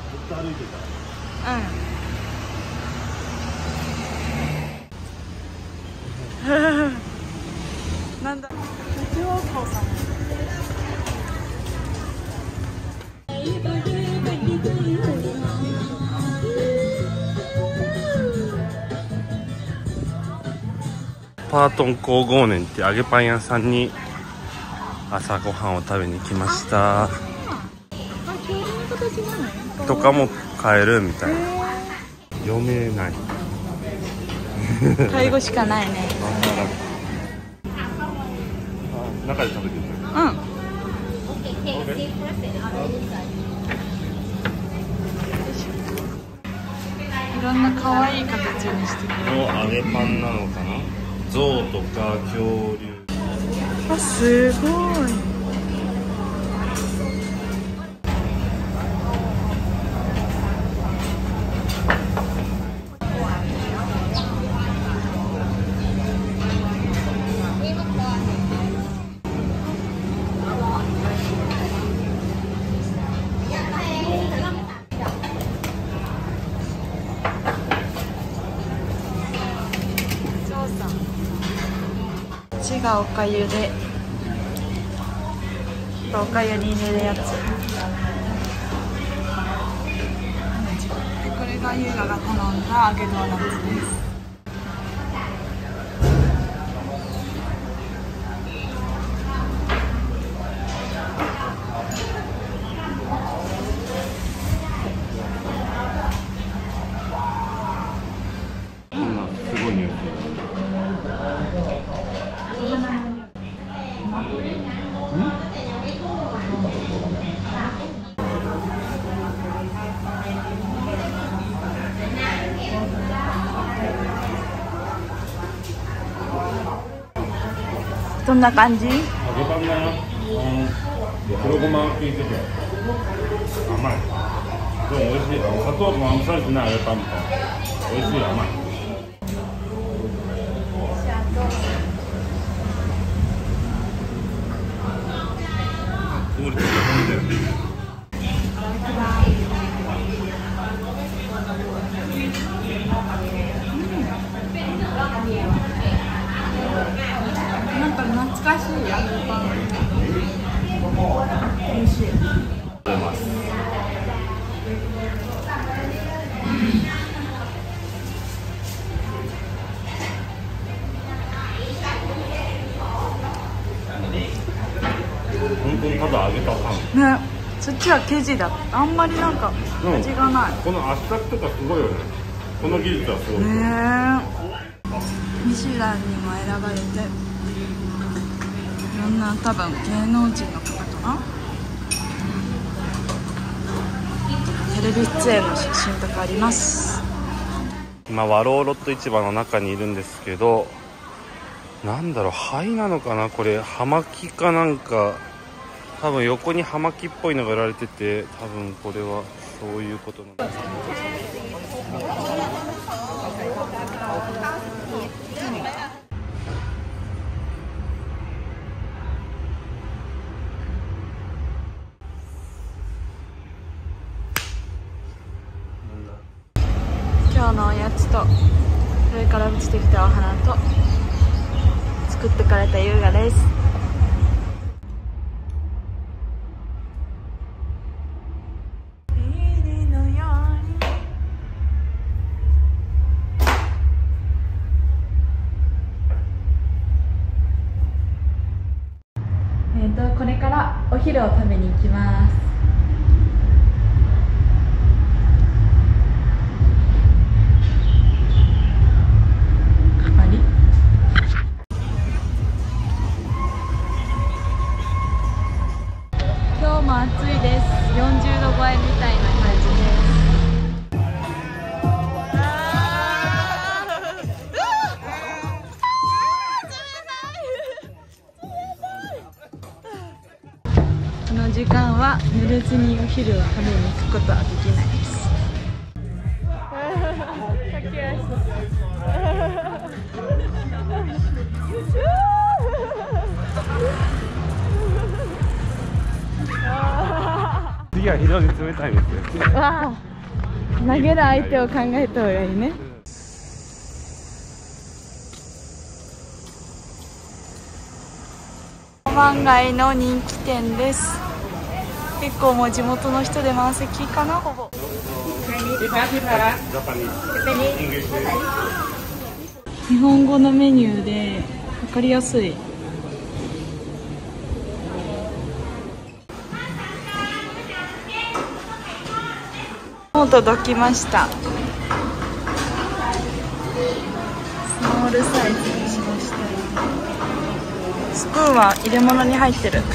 っと歩いてた。 うんなんだ中央校さんパートン工房年って揚げパン屋さんに朝ごはんを食べに来ました。とかも買えるみたいな。読めない。 介護しかないね。 中で食べてる。 うん。いろんな可愛い形にしてくれる。 揚げパンなのかな。象とか恐竜。 あ、すごい。こっちがおかゆで、おかゆに入れるやつ。これが優雅が頼んだ揚げドーナツです。 すごい匂い。 どんな感じ？ 揚げパンだな。黒ごま効いてて甘い。でも美味しい。砂糖もあんまされてない揚げパンみたいな。美味しい、甘い。こぼれてる。 なんか懐かしい揚げパン。美味しい。 食べます。本当にただ揚げたパン。 ね、そっちは生地だった。あんまりなんか味がない。 この足先とかすごいよね。この技術はすごい。 ミシュランにも選ばれて、いろんな多分芸能人の方かな。テレビ出演の写真とかあります。 今ワローロット市場の中にいるんですけど、なんだろう、灰なのかな、これ葉巻かなんか、多分横に葉巻っぽいのが売られてて、多分これはそういうことなんです。 今日のおやつと、それから落ちてきたお花と作ってくれた優雅です。これからお昼を食べに行きます。今日も暑いです。40度超えみたいな感じです。この時間は濡れずにお昼を食べに行くことはできないです。 次は非常に冷たいんですよ。 わあ、投げる相手を考えた方がいいね。湾街の人気店です。結構もう地元の人で満席かな、ほぼ。日本語のメニューで分かりやすい。もう届きました。スモールサイズにしました。スプーンは入れ物に入ってる。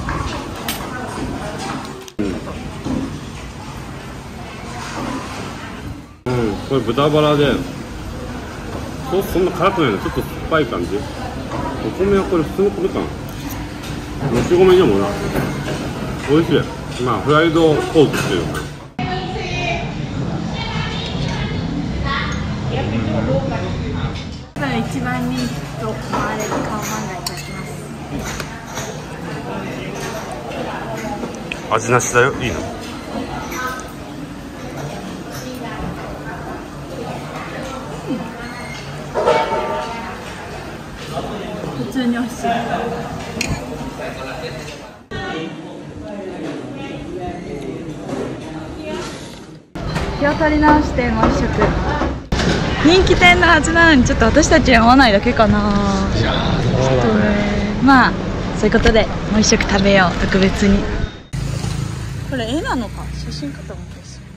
これ豚バラでソースそんな辛くないの、ちょっと酸っぱい感じ。お米はこれ普通の米かな、もち米でもな、美味しい。まあフライドポークっていうのかな。 一番人気と思われるカオマンガイいただきます。 味なしだよ、いいの？ 普通に美味しい。気を取り直してもう一食。人気店のはずなのにちょっと私たちは合わないだけかな。 いやー、そうだね。 まあそういうことでもう一食食べよう、特別に。これ絵なのか写真かと思ったし。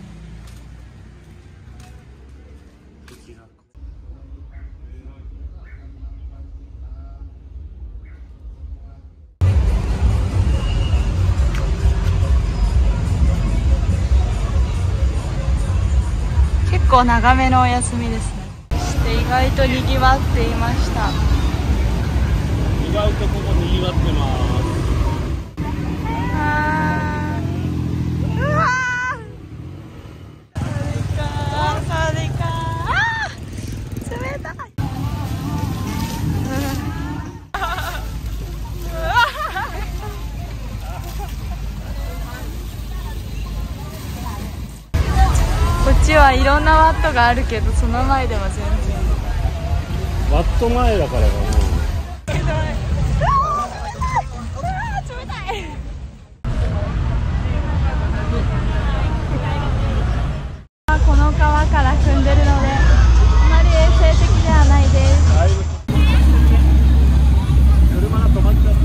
結構長めのお休みですね。そして意外とにぎわっていました。 意外とここにぎわってます。 うわー、サワディーカー、冷たい。こっちはいろんなワットがあるけど、その前でも全然ワット前だからかな。 この川から汲んでるのであまり衛生的ではないです。 車が止まっちゃって、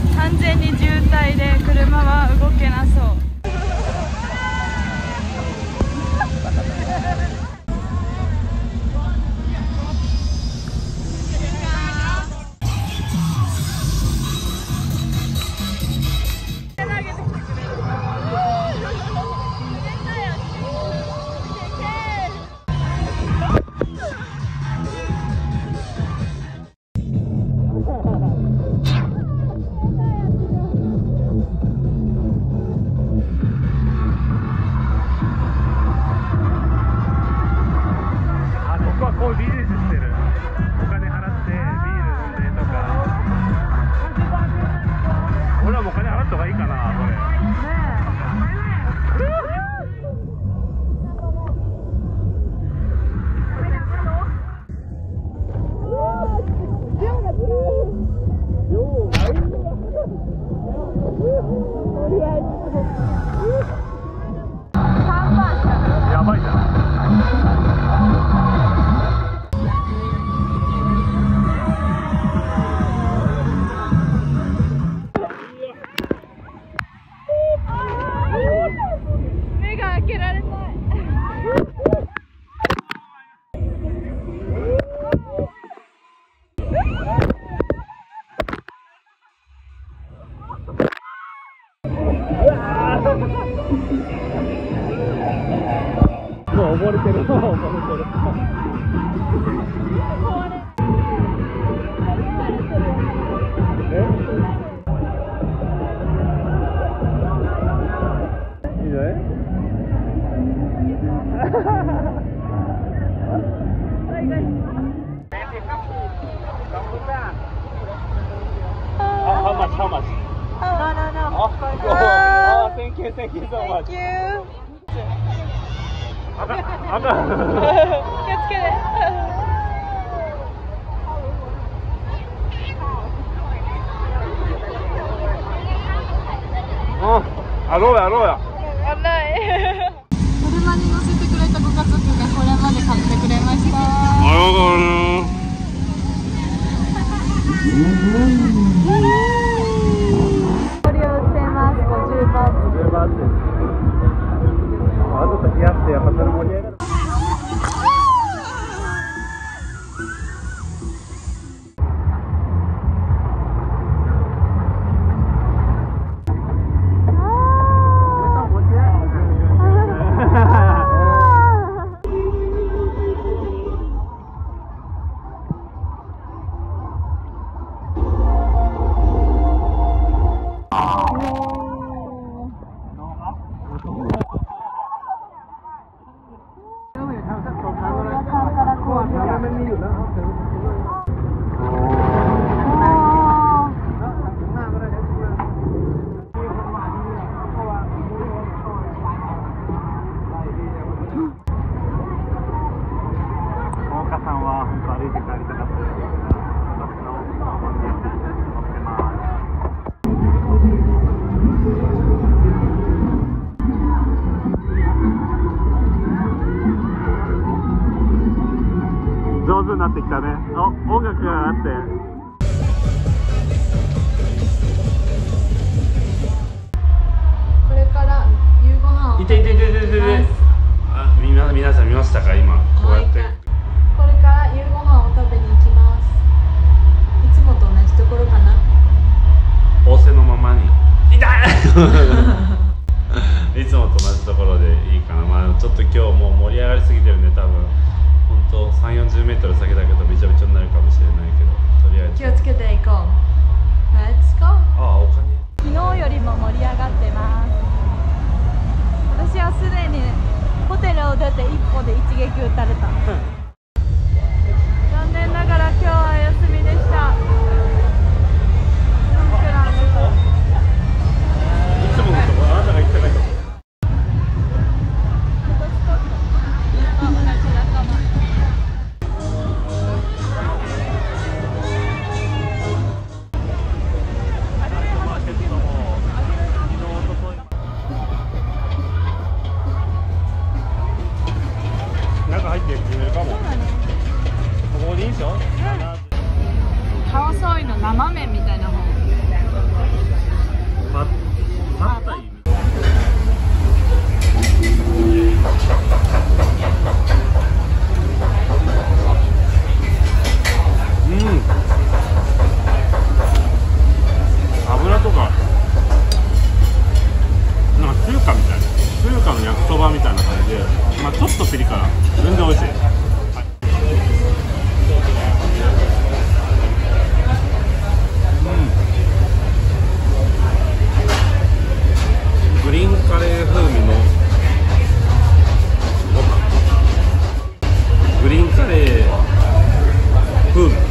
完全に渋滞で車は動けなそう。 やばいじゃん。 目が開けられない。 もう溺れてる、溺れてる。いいね。How much? No. Oh, thank Thank you so Thank much. you あかん。 気をつけてアローや。 車に乗せてくれたご家族がこれまで買ってくれました。 ありがとうね。 氷を売ってます。50バーツ。 50バーツ。ちょっと冷やしてやっぱそれ盛り上がる。上手になってきたね。音楽があって。 これから夕ご飯をいて。皆さん見ましたか今こうやって。 これから夕ご飯を食べに行きます。いつもと同じところかな。 仰せのままに。痛い。いつもと同じところでいいかな。まあちょっと今日もう盛り上がりすぎてるんで多分。本当3、40メートル先だけどびちょびちょになるかもしれないけど、とりあえず気をつけていこう。Let's go。 ああ、お金。 昨日よりも盛り上がってます。私はすでにホテルを出て一歩で一撃打たれた。残念ながら今日は休みでした。 いつものところあなたが行ってないところ。入ってくれるかも。ここでいいでしょ。 カワソイの生麺みたいな方。 パッタイ。油とかなんか中華みたいな。中華の焼きそばみたいな感じで、まあちょっとピリ辛、全然美味しい。グリーンカレー風味のご飯。グリーンカレー風味。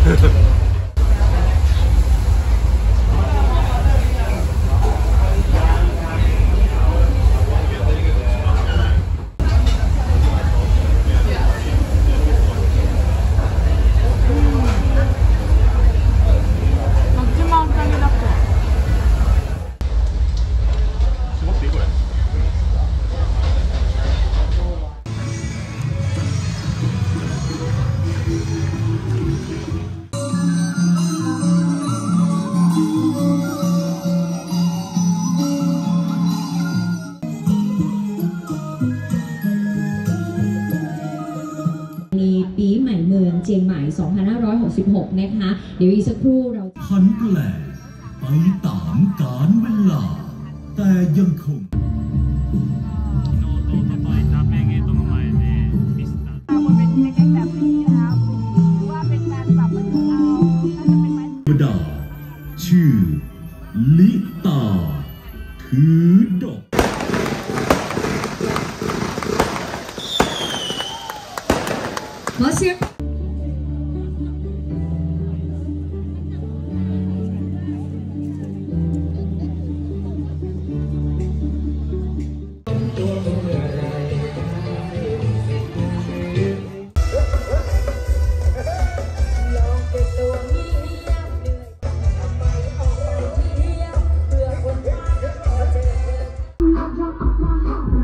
ปีใหม่เมืองเชียงใหม่ 2566 นะคะเดี๋ยวอีกสักครู่เราพันแปลไปตามกาลเวลาแต่ยังคงบดาชื่อลิตาถือดอกขอเสียง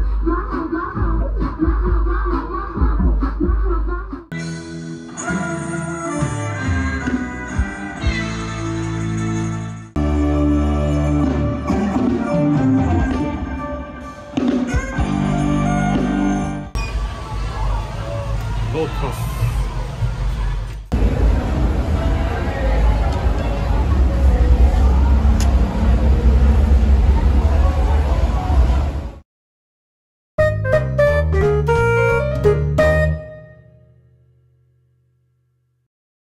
ロータス